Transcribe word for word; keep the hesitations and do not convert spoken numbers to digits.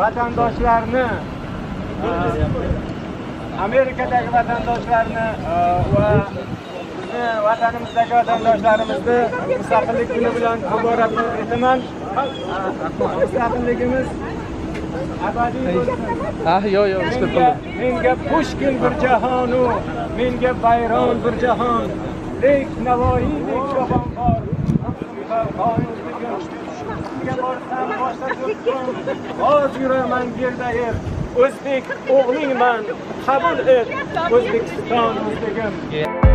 vatandoshlarni, Amerikadagi vatandoshlarni va bizni vatanimizdagi vatandoshlarimizni mustaqillik kuni bilan muborakbod etaman. Mustaqilligimiz abadiy bo'lsin. Ah, yo'q, yo'q, ishqilib qildim. Menga Pushkin bir jahonu, menga Bayron bir jahon. Lek Navoiydek jahon bor. Borsam boshqa yo'qman. Oz yuraman yerda yer. O'zbek o'g'lingman, qabul et. O'zbekiston o'zbegim.